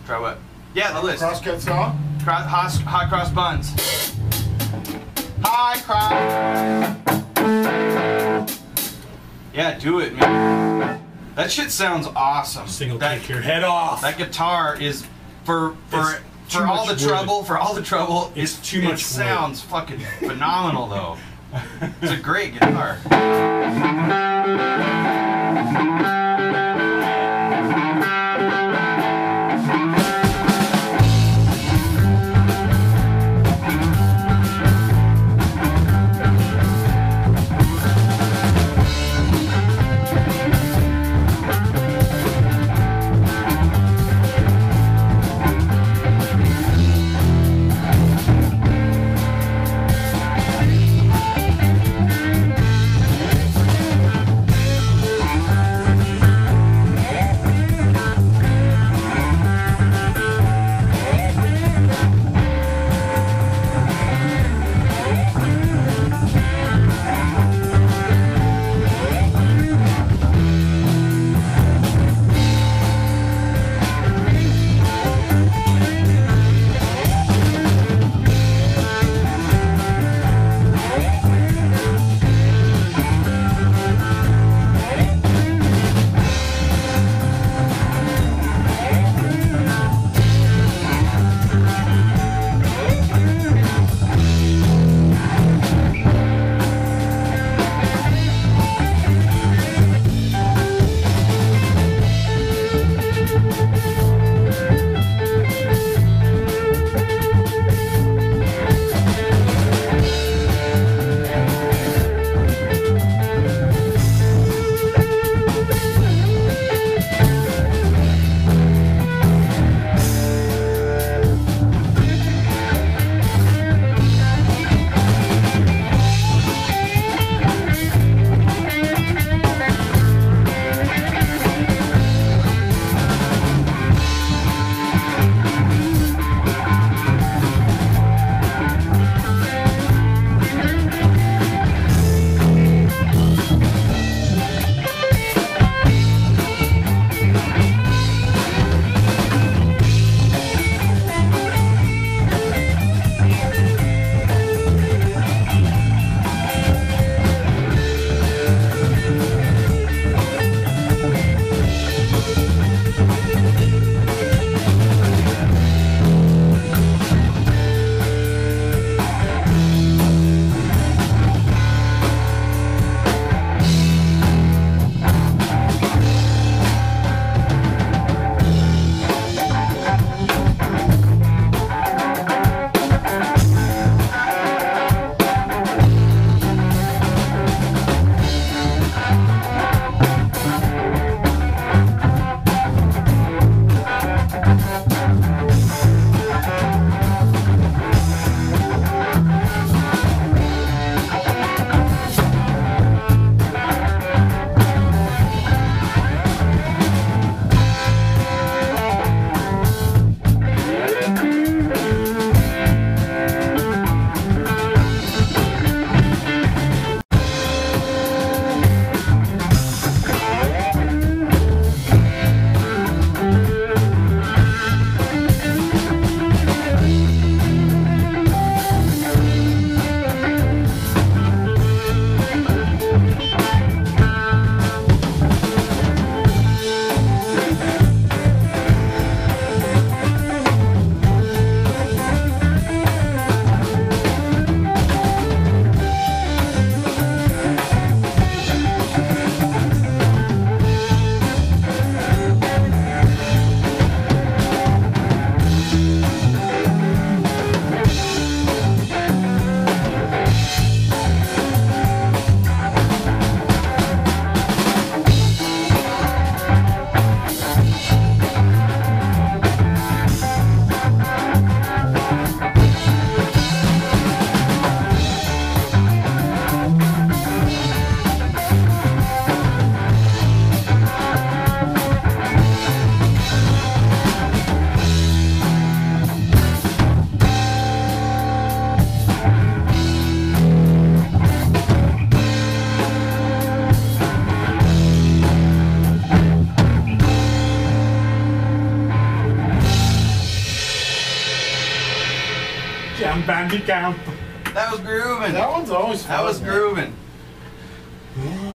Try what? Yeah, the list. Crosscut saw. Hot cross buns. High cross. Yeah, do it, man. That shit sounds awesome. Single take your head off. That guitar is for all the trouble. It's too much. It sounds fucking phenomenal though. It's a great guitar. Jam bandy camp. That was grooving. That one's always fun. That was grooving.